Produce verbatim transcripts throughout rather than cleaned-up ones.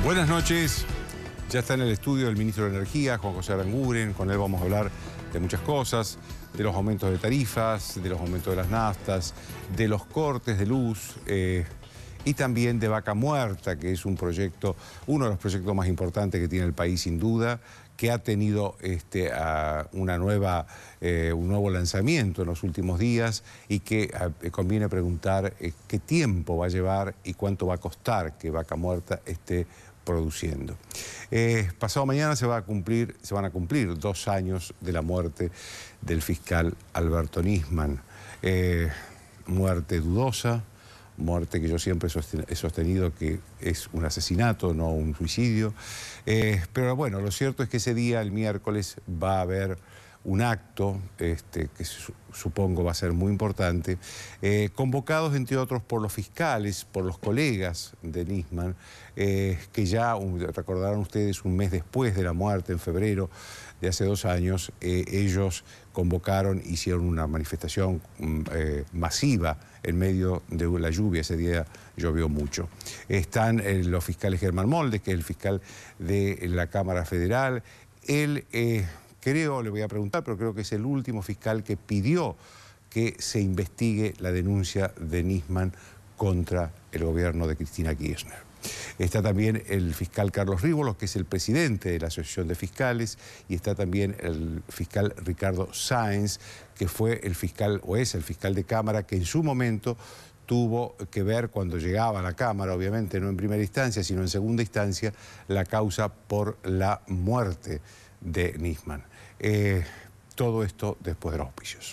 Buenas noches. Ya está en el estudio el ministro de Energía, Juan José Aranguren. Con él vamos a hablar de muchas cosas, de los aumentos de tarifas, de los aumentos de las naftas, de los cortes de luz eh, y también de Vaca Muerta, que es un proyecto, uno de los proyectos más importantes que tiene el país sin duda, que ha tenido este, a una nueva, eh, un nuevo lanzamiento en los últimos días y que eh, conviene preguntar eh, qué tiempo va a llevar y cuánto va a costar que Vaca Muerta esté produciendo. Eh, pasado mañana se, va a cumplir, se van a cumplir dos años de la muerte del fiscal Alberto Nisman. Eh, muerte dudosa, muerte que yo siempre he sostenido que es un asesinato, no un suicidio. Eh, pero bueno, lo cierto es que ese día, el miércoles, va a haber un acto este, que su, supongo va a ser muy importante, eh, convocados entre otros por los fiscales, por los colegas de Nisman, eh, que ya, un, recordarán ustedes, un mes después de la muerte, en febrero de hace dos años, eh, ellos convocaron, hicieron una manifestación eh, masiva en medio de la lluvia. Ese día llovió mucho. Están eh, los fiscales Germán Moldes, que es el fiscal de la Cámara Federal. Él... Eh, Creo, le voy a preguntar, pero creo que es el último fiscal que pidió que se investigue la denuncia de Nisman contra el gobierno de Cristina Kirchner. Está también el fiscal Carlos Rívolos, que es el presidente de la Asociación de Fiscales, y está también el fiscal Ricardo Sáenz, que fue el fiscal, o es el fiscal de Cámara, que en su momento tuvo que ver cuando llegaba a la Cámara, obviamente no en primera instancia, sino en segunda instancia, la causa por la muerte de Nisman. Eh, todo esto después de los auspicios.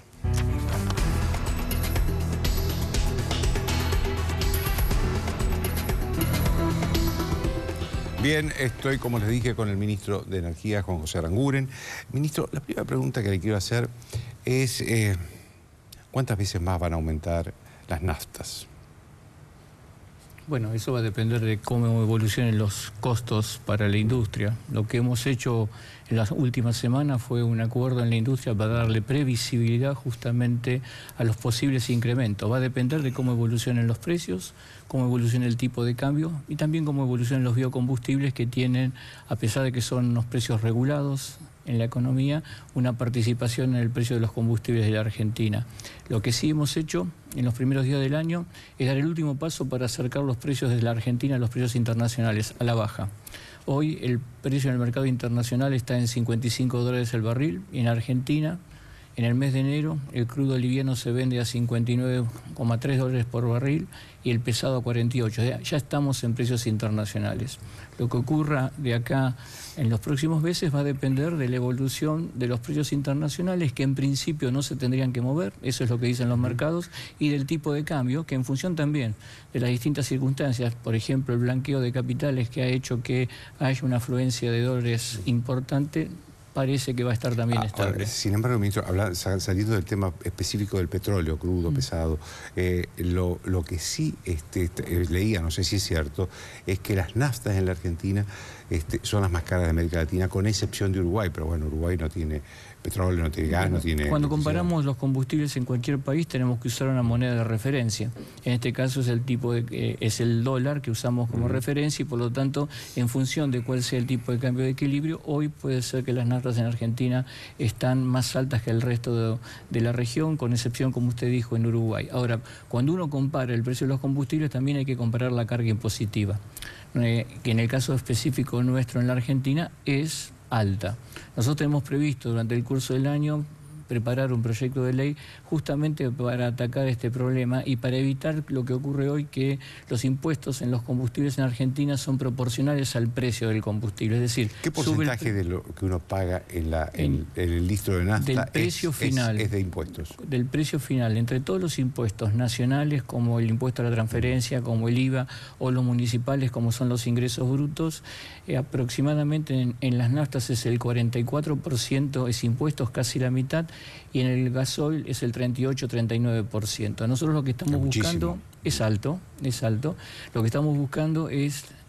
Bien, estoy, como les dije, con el ministro de Energía, Juan José Aranguren. Ministro, la primera pregunta que le quiero hacer es eh, ¿cuántas veces más van a aumentar las naftas? Bueno, eso va a depender de cómo evolucionen los costos para la industria. Lo que hemos hecho en las últimas semanas fue un acuerdo en la industria para darle previsibilidad justamente a los posibles incrementos. Va a depender de cómo evolucionen los precios, cómo evolucione el tipo de cambio y también cómo evolucionen los biocombustibles, que tienen, a pesar de que son unos precios regulados en la economía, una participación en el precio de los combustibles de la Argentina. Lo que sí hemos hecho en los primeros días del año es dar el último paso para acercar los precios desde la Argentina a los precios internacionales, a la baja. Hoy el precio en el mercado internacional está en cincuenta y cinco dólares el barril, y en Argentina, en el mes de enero, el crudo liviano se vende a cincuenta y nueve coma tres dólares por barril y el pesado a cuarenta y ocho. Ya estamos en precios internacionales. Lo que ocurra de acá en los próximos meses va a depender de la evolución de los precios internacionales, que en principio no se tendrían que mover, eso es lo que dicen los mercados, y del tipo de cambio, que en función también de las distintas circunstancias, por ejemplo, el blanqueo de capitales que ha hecho que haya una afluencia de dólares importante, parece que va a estar también ah, estable. Ahora, sin embargo, ministro, habla, saliendo del tema específico del petróleo, crudo, mm. pesado, eh, lo, lo que sí este, leía, no sé si es cierto, es que las naftas en la Argentina este, son las más caras de América Latina, con excepción de Uruguay, pero bueno, Uruguay no tiene petróleo, no tiene gas, bueno, no tiene... Cuando comparamos los combustibles en cualquier país tenemos que usar una moneda de referencia. En este caso es el tipo de, eh, es el dólar que usamos como uh-huh. referencia, y por lo tanto, en función de cuál sea el tipo de cambio de equilibrio, hoy puede ser que las naftas en Argentina están más altas que el resto de, de la región, con excepción, como usted dijo, en Uruguay. Ahora, cuando uno compara el precio de los combustibles, también hay que comparar la carga impositiva, eh, que en el caso específico nuestro en la Argentina es alta. Nosotros tenemos previsto durante el curso del año preparar un proyecto de ley justamente para atacar este problema y para evitar lo que ocurre hoy, que los impuestos en los combustibles en Argentina son proporcionales al precio del combustible. Es decir, ¿qué porcentaje de lo que uno paga en, la, en, en el litro de nafta del precio es, final, es, es de impuestos? Del precio final, entre todos los impuestos nacionales, como el impuesto a la transferencia, como el I V A, o los municipales, como son los ingresos brutos, eh, aproximadamente en, en las naftas es el cuarenta y cuatro por ciento, es impuestos, casi la mitad, y en el gasoil es el treinta y ocho a treinta y nueve por ciento. Nosotros lo que estamos buscando es alto, es alto. Lo que estamos buscando es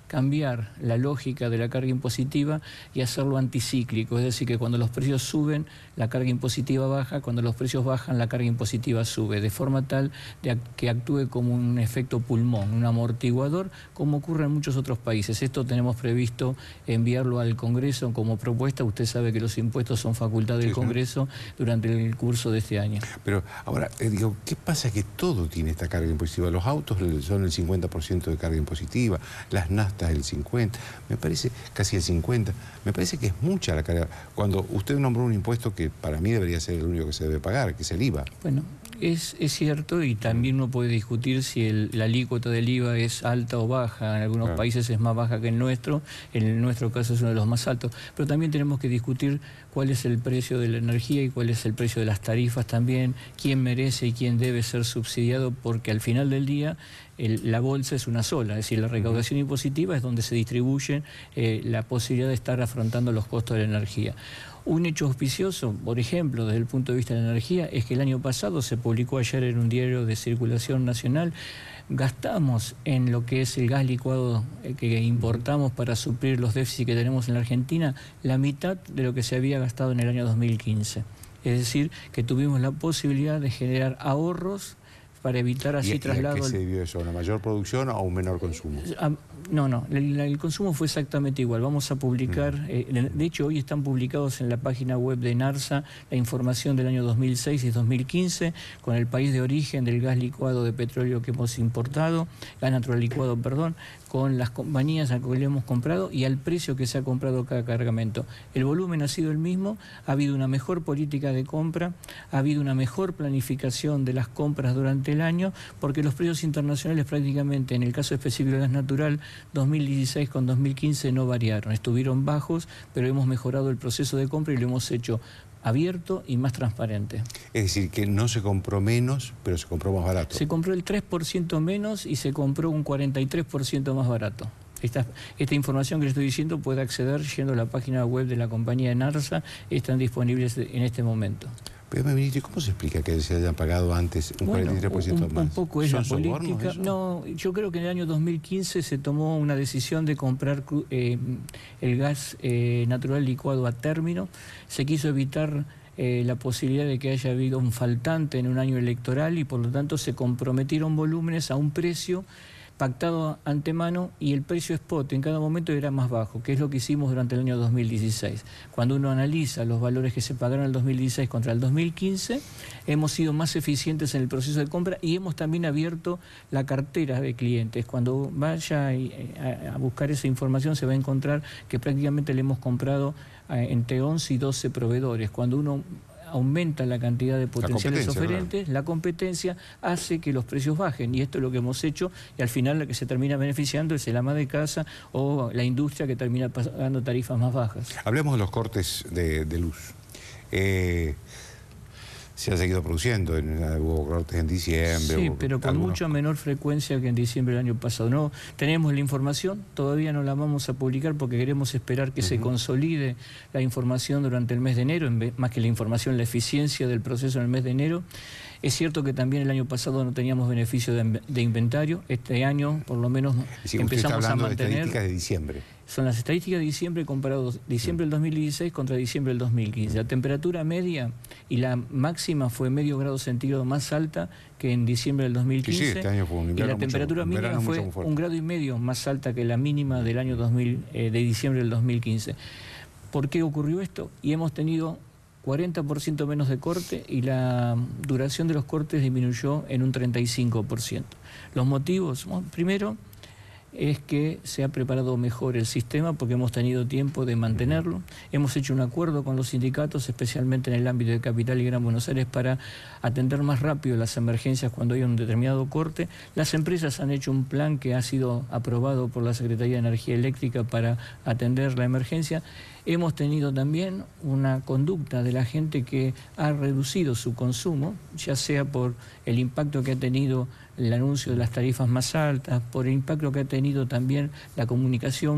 cambiar la lógica de la carga impositiva y hacerlo anticíclico, es decir, que cuando los precios suben, la carga impositiva baja, cuando los precios bajan, la carga impositiva sube, de forma tal de que actúe como un efecto pulmón, un amortiguador, como ocurre en muchos otros países. Esto tenemos previsto enviarlo al Congreso como propuesta. Usted sabe que los impuestos son facultad del sí, Congreso sí. durante el curso de este año. Pero ahora, eh, digo, ¿qué pasa que todo tiene esta carga impositiva? Los autos son el cincuenta por ciento de carga impositiva, las naftas el cincuenta por ciento, me parece casi el cincuenta por ciento. Me parece que es mucha la carga. Cuando usted nombró un impuesto que para mí debería ser el único que se debe pagar, que es el I V A. Bueno, es, es cierto, y también uno puede discutir si el, la alícuota del I V A es alta o baja. En algunos claro. países es más baja que el nuestro, en nuestro caso es uno de los más altos. Pero también tenemos que discutir cuál es el precio de la energía y cuál es el precio de las tarifas también, quién merece y quién debe ser subsidiado, porque al final del día el, la bolsa es una sola, es decir, la recaudación impositiva es donde se distribuye eh, la posibilidad de estar afrontando los costos de la energía. Un hecho auspicioso, por ejemplo, desde el punto de vista de la energía, es que el año pasado se publicó ayer en un diario de circulación nacional, gastamos en lo que es el gas licuado que importamos para suplir los déficits que tenemos en la Argentina, la mitad de lo que se había gastado en el año dos mil quince. Es decir, que tuvimos la posibilidad de generar ahorros para evitar así traslado. ¿Y a qué se debió eso? ¿A una mayor producción o a un menor consumo? A, no, no, el, el consumo fue exactamente igual. Vamos a publicar, mm. eh, de hecho hoy están publicados en la página web de ENARSA la información del año dos mil seis y dos mil quince con el país de origen del gas licuado de petróleo que hemos importado, gas natural licuado, perdón, con las compañías a que le hemos comprado y al precio que se ha comprado cada cargamento. El volumen ha sido el mismo, ha habido una mejor política de compra, ha habido una mejor planificación de las compras durante el año, porque los precios internacionales prácticamente, en el caso específico del gas natural, dos mil dieciséis con dos mil quince no variaron, estuvieron bajos, pero hemos mejorado el proceso de compra y lo hemos hecho abierto y más transparente. Es decir, que no se compró menos, pero se compró más barato. Se compró el tres por ciento menos y se compró un cuarenta y tres por ciento más barato. Esta, esta información que le estoy diciendo puede acceder yendo a la página web de la compañía ENARSA, están disponibles en este momento. Pero, ministro, ¿cómo se explica que se hayan pagado antes un bueno, cuarenta y tres por ciento un, más? Un poco es la política. No, yo creo que en el año dos mil quince se tomó una decisión de comprar eh, el gas eh, natural licuado a término. Se quiso evitar eh, la posibilidad de que haya habido un faltante en un año electoral y por lo tanto se comprometieron volúmenes a un precio pactado antemano y el precio spot en cada momento era más bajo, que es lo que hicimos durante el año dos mil dieciséis. Cuando uno analiza los valores que se pagaron en el dos mil dieciséis contra el dos mil quince, hemos sido más eficientes en el proceso de compra y hemos también abierto la cartera de clientes. Cuando vaya a buscar esa información se va a encontrar que prácticamente le hemos comprado entre once y doce proveedores. Cuando uno aumenta la cantidad de potenciales oferentes, claro. La competencia hace que los precios bajen y esto es lo que hemos hecho y al final la que se termina beneficiando es el ama de casa o la industria que termina pagando tarifas más bajas. Hablemos de los cortes de, de luz. Eh, se ha seguido produciendo, en, hubo cortes en diciembre. Sí, hubo pero con algunos... mucha menor frecuencia que en diciembre del año pasado. No tenemos la información, todavía no la vamos a publicar porque queremos esperar que uh-huh. se consolide la información durante el mes de enero, en vez, más que la información, la eficiencia del proceso en el mes de enero. Es cierto que también el año pasado no teníamos beneficio de, de inventario, este año por lo menos sí, empezamos está a mantener... de estadísticas de diciembre. Son las estadísticas de diciembre comparados diciembre del dos mil dieciséis contra diciembre del dos mil quince. La temperatura media y la máxima fue medio grado centígrado más alta que en diciembre del dos mil quince. Sí, sí, este año fue un y la temperatura mucho, mínima fue un grado y medio más alta que la mínima del año dos mil, eh, de diciembre del dos mil quince. ¿Por qué ocurrió esto? Y hemos tenido cuarenta por ciento menos de corte y la duración de los cortes disminuyó en un treinta y cinco por ciento. Los motivos, bueno, primero, es que se ha preparado mejor el sistema porque hemos tenido tiempo de mantenerlo. Hemos hecho un acuerdo con los sindicatos, especialmente en el ámbito de Capital y Gran Buenos Aires, para atender más rápido las emergencias cuando hay un determinado corte. Las empresas han hecho un plan que ha sido aprobado por la Secretaría de Energía Eléctrica para atender la emergencia. Hemos tenido también una conducta de la gente que ha reducido su consumo, ya sea por el impacto que ha tenido el anuncio de las tarifas más altas, por el impacto que ha tenido también la comunicación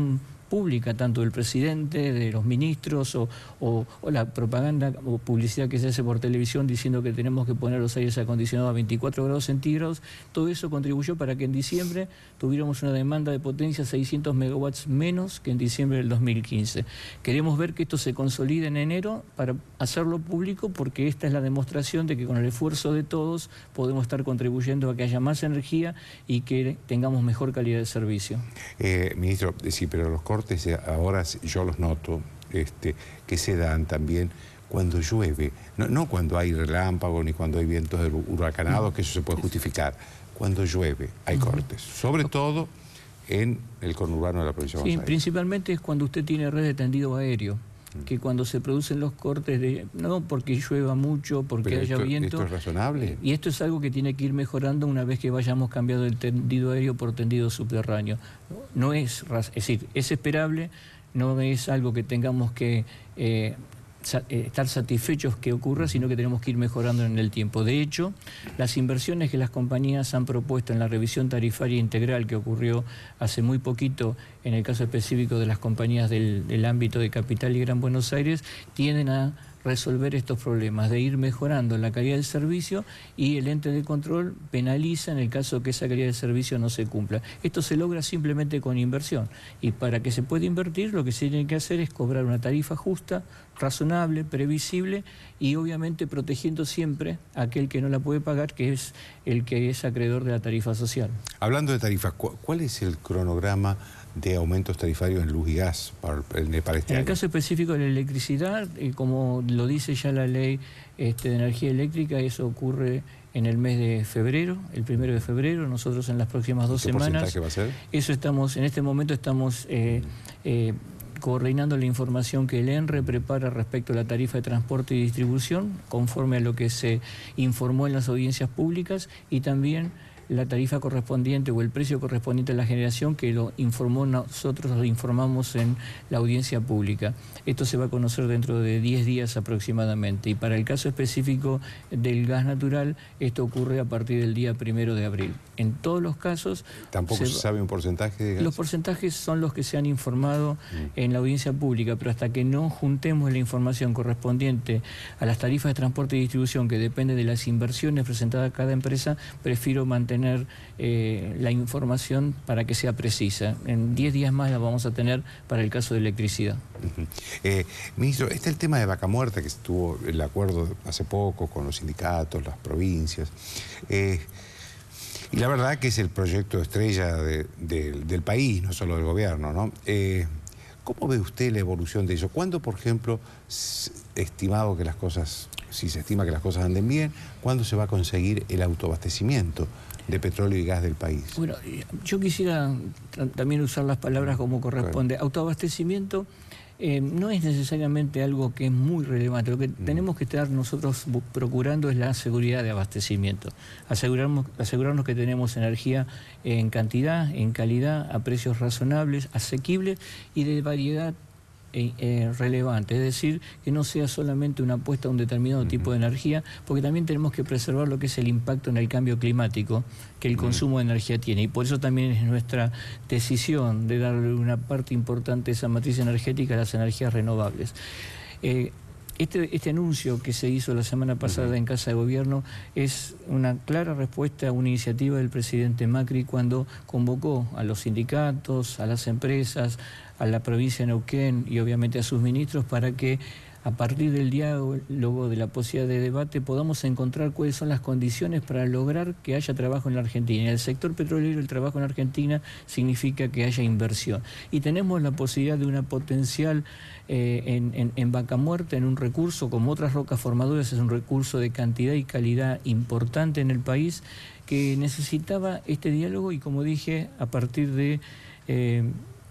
pública, tanto del presidente, de los ministros, o, o, o la propaganda o publicidad que se hace por televisión diciendo que tenemos que poner los aires acondicionados a veinticuatro grados centígrados, todo eso contribuyó para que en diciembre tuviéramos una demanda de potencia seiscientos megawatts menos que en diciembre del dos mil quince. Queremos ver que esto se consolide en enero para hacerlo público, porque esta es la demostración de que con el esfuerzo de todos podemos estar contribuyendo a que haya más energía y que tengamos mejor calidad de servicio. Eh, ministro, sí, pero los cortes ahora yo los noto este, que se dan también cuando llueve, no, no cuando hay relámpagos ni cuando hay vientos huracanados, que eso se puede justificar. Cuando llueve hay cortes, sobre todo en el conurbano de la provincia de Buenos Sí, Aires. Principalmente es cuando usted tiene red de tendido aéreo, que cuando se producen los cortes, de, no porque llueva mucho, porque Pero haya esto, viento. ¿Esto es razonable? Y esto es algo que tiene que ir mejorando una vez que vayamos cambiando el tendido aéreo por tendido subterráneo. No es, es decir, es esperable, no es algo que tengamos que eh, sa eh, estar satisfechos que ocurra, sino que tenemos que ir mejorando en el tiempo. De hecho, las inversiones que las compañías han propuesto en la revisión tarifaria integral que ocurrió hace muy poquito, en el caso específico de las compañías del, del ámbito de Capital y Gran Buenos Aires, tienden a resolver estos problemas, de ir mejorando la calidad del servicio, y el ente de control penaliza en el caso que esa calidad del servicio no se cumpla. Esto se logra simplemente con inversión, y para que se pueda invertir lo que se tiene que hacer es cobrar una tarifa justa, razonable, previsible, y obviamente protegiendo siempre a aquel que no la puede pagar, que es el que es acreedor de la tarifa social. Hablando de tarifas, ¿cuál es el cronograma de aumentos tarifarios en luz y gas para, para este año? En el caso específico de la electricidad, eh, como lo dice ya la ley este, de energía eléctrica, eso ocurre en el mes de febrero, el primero de febrero. Nosotros en las próximas dos ¿Qué semanas... porcentaje va a ser? Eso estamos, en este momento estamos eh, eh, coordinando la información que el ENRE prepara respecto a la tarifa de transporte y distribución, conforme a lo que se informó en las audiencias públicas, y también la tarifa correspondiente o el precio correspondiente a la generación, que lo informó nosotros, lo informamos en la audiencia pública. Esto se va a conocer dentro de diez días aproximadamente, y para el caso específico del gas natural, esto ocurre a partir del día primero de abril. En todos los casos... ¿Tampoco se, se sabe un porcentaje de gas? Los porcentajes son los que se han informado mm. en la audiencia pública, pero hasta que no juntemos la información correspondiente a las tarifas de transporte y distribución, que depende de las inversiones presentadas a cada empresa, prefiero mantener tener eh, la información para que sea precisa. En diez días más la vamos a tener para el caso de electricidad. Uh-huh. eh, ministro, está el tema de Vaca Muerta, que estuvo el acuerdo hace poco con los sindicatos, las provincias, eh, y la verdad que es el proyecto estrella de, de, del país, no solo del gobierno, ¿no? Eh, ¿Cómo ve usted la evolución de eso? ¿Cuándo, por ejemplo, estimado que las cosas, si se estima que las cosas anden bien, cuándo se va a conseguir el autoabastecimiento de petróleo y gas del país? Bueno, yo quisiera también usar las palabras como corresponde. Claro. Autoabastecimiento eh, no es necesariamente algo que es muy relevante. Lo que mm. tenemos que estar nosotros procurando es la seguridad de abastecimiento. Asegurarnos, asegurarnos que tenemos energía en cantidad, en calidad, a precios razonables, asequibles y de variedad Eh, eh, relevante, es decir, que no sea solamente una apuesta a un determinado uh-huh. tipo de energía, porque también tenemos que preservar lo que es el impacto en el cambio climático que el uh-huh. consumo de energía tiene, y por eso también es nuestra decisión de darle una parte importante de esa matriz energética a las energías renovables. Eh, Este, este anuncio que se hizo la semana pasada en Casa de Gobierno es una clara respuesta a una iniciativa del presidente Macri, cuando convocó a los sindicatos, a las empresas, a la provincia de Neuquén y obviamente a sus ministros, para que a partir del diálogo, de la posibilidad de debate, podamos encontrar cuáles son las condiciones para lograr que haya trabajo en la Argentina. En el sector petrolero, el trabajo en Argentina significa que haya inversión. Y tenemos la posibilidad de una potencial eh, en, en, en Vaca Muerta, en un recurso, como otras rocas formadoras, es un recurso de cantidad y calidad importante en el país, que necesitaba este diálogo, y como dije, a partir de... Eh,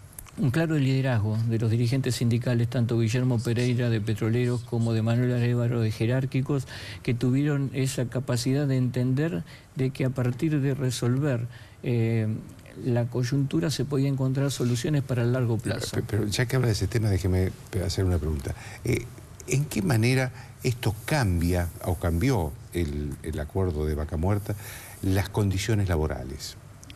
un claro liderazgo de los dirigentes sindicales, tanto Guillermo Pereira de Petroleros como de Manuel Arévalo de Jerárquicos, que tuvieron esa capacidad de entender de que a partir de resolver eh, la coyuntura se podía encontrar soluciones para el largo plazo. Pero, pero ya que habla de ese tema, déjeme hacer una pregunta. Eh, ¿En qué manera esto cambia o cambió el, el acuerdo de Vaca Muerta las condiciones laborales?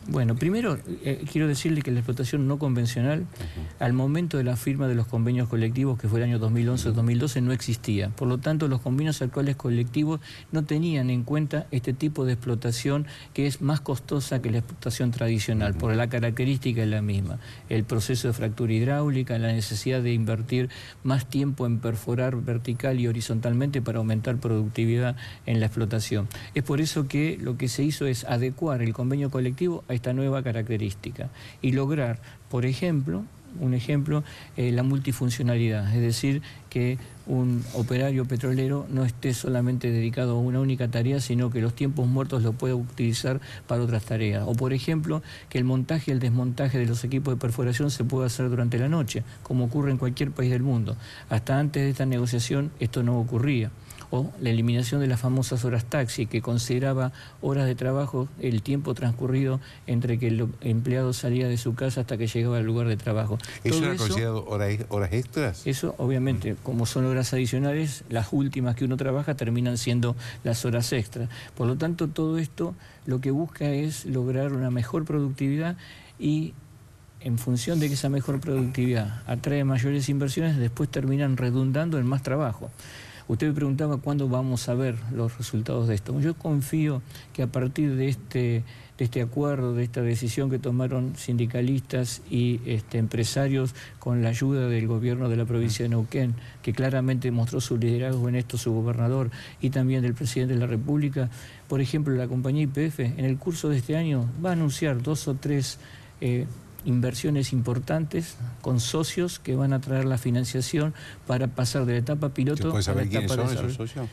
Bueno, primero eh, quiero decirle que la explotación no convencional, uh-huh. al momento de la firma de los convenios colectivos, que fue el año dos mil once dos mil doce, no existía. Por lo tanto, los convenios actuales colectivos no tenían en cuenta este tipo de explotación, que es más costosa que la explotación tradicional, uh-huh. por la característica de la misma. El proceso de fractura hidráulica, la necesidad de invertir más tiempo en perforar vertical y horizontalmente para aumentar productividad en la explotación. Es por eso que lo que se hizo es adecuar el convenio colectivo a esta nueva característica y lograr, por ejemplo, un ejemplo, eh, la multifuncionalidad, es decir, que un operario petrolero no esté solamente dedicado a una única tarea, sino que los tiempos muertos lo pueda utilizar para otras tareas. O, por ejemplo, que el montaje y el desmontaje de los equipos de perforación se pueda hacer durante la noche, como ocurre en cualquier país del mundo. Hasta antes de esta negociación esto no ocurría. O la eliminación de las famosas horas taxi, que consideraba horas de trabajo el tiempo transcurrido entre que el empleado salía de su casa hasta que llegaba al lugar de trabajo. ¿Eso era considerado horas, horas extras? Eso, obviamente, como son horas adicionales, las últimas que uno trabaja terminan siendo las horas extras. Por lo tanto, todo esto lo que busca es lograr una mejor productividad y, en función de que esa mejor productividad atrae mayores inversiones, después terminan redundando en más trabajo. Usted me preguntaba cuándo vamos a ver los resultados de esto. Yo confío que a partir de este, de este acuerdo, de esta decisión que tomaron sindicalistas y este, empresarios con la ayuda del gobierno de la provincia de Neuquén, que claramente mostró su liderazgo en esto, su gobernador, y también del presidente de la República, por ejemplo, la compañía Y P F, en el curso de este año va a anunciar dos o tres Eh, inversiones importantes con socios que van a traer la financiación para pasar de la etapa piloto a la etapa de desarrollo. ¿Quiénes son esos socios?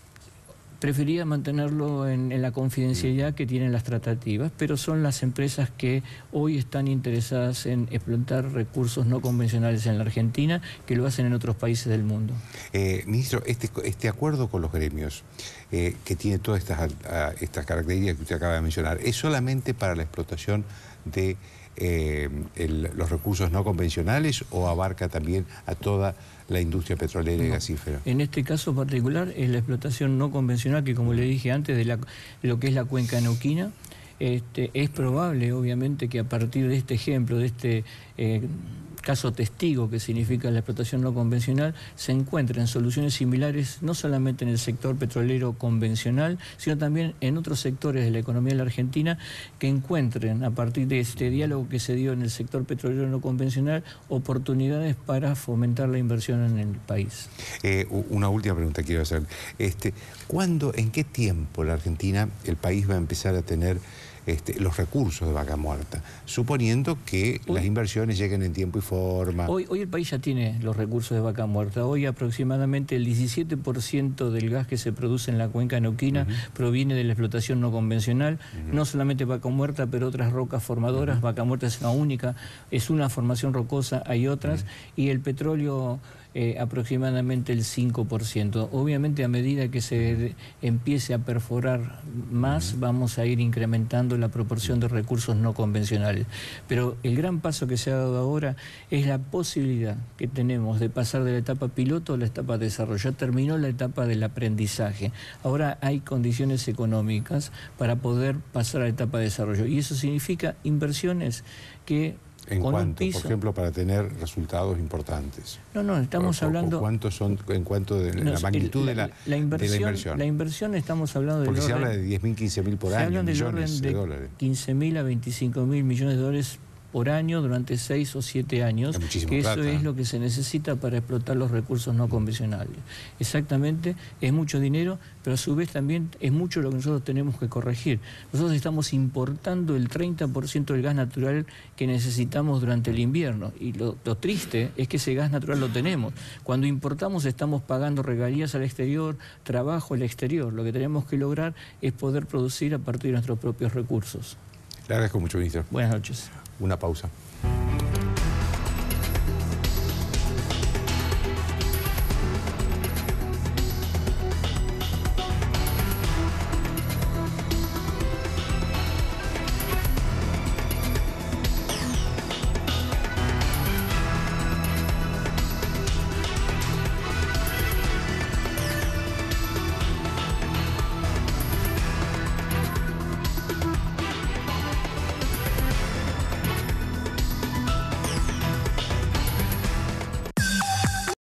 Prefería mantenerlo en, en la confidencialidad que tienen las tratativas, pero son las empresas que hoy están interesadas en explotar recursos no convencionales en la Argentina, que lo hacen en otros países del mundo. Eh, ministro, este, este acuerdo con los gremios, eh, que tiene todas estas, a, estas características que usted acaba de mencionar, ¿es solamente para la explotación de eh, el, los recursos no convencionales o abarca también a toda la industria petrolera y no, gasífera? En este caso particular es la explotación no convencional, que como le dije antes, de, la, de lo que es la cuenca neuquina. Este, es probable, obviamente, que a partir de este ejemplo, de este eh, caso testigo que significa la explotación no convencional, se encuentren soluciones similares no solamente en el sector petrolero convencional, sino también en otros sectores de la economía de la Argentina, que encuentren a partir de este diálogo que se dio en el sector petrolero no convencional oportunidades para fomentar la inversión en el país. Eh, una última pregunta quiero hacer. Este, ¿cuándo, en qué tiempo la Argentina, el país va a empezar a tener Este, los recursos de Vaca Muerta, suponiendo que hoy, las inversiones lleguen en tiempo y forma? Hoy, hoy el país ya tiene los recursos de Vaca Muerta. Hoy aproximadamente el diecisiete por ciento del gas que se produce en la cuenca neuquina uh-huh. proviene de la explotación no convencional, uh-huh. no solamente Vaca Muerta, pero otras rocas formadoras. Uh-huh. Vaca Muerta es una única, es una formación rocosa, hay otras, uh-huh. y el petróleo Eh, aproximadamente el cinco por ciento. Obviamente, a medida que se empiece a perforar más, vamos a ir incrementando la proporción de recursos no convencionales. Pero el gran paso que se ha dado ahora es la posibilidad que tenemos de pasar de la etapa piloto a la etapa de desarrollo. Ya terminó la etapa del aprendizaje. Ahora hay condiciones económicas para poder pasar a la etapa de desarrollo. Y eso significa inversiones que... ¿En cuánto, por ejemplo, para tener resultados importantes? No, no, estamos o, hablando... O ¿Cuántos son, en cuanto de no, la magnitud el, la, de, la, la inversión, de la inversión? La inversión estamos hablando de... Porque se orden, habla de diez mil, quince mil por se año, hablan millones de, de dólares. quince mil a veinticinco mil millones de dólares por año durante seis o siete años, que eso plata. es lo que se necesita para explotar los recursos no convencionales. Exactamente, es mucho dinero, pero a su vez también es mucho lo que nosotros tenemos que corregir. Nosotros estamos importando el treinta por ciento del gas natural que necesitamos durante el invierno, y lo, lo triste es que ese gas natural lo tenemos. Cuando importamos estamos pagando regalías al exterior, trabajo al exterior. Lo que tenemos que lograr es poder producir a partir de nuestros propios recursos. Le agradezco mucho, ministro. Buenas noches. Una pausa.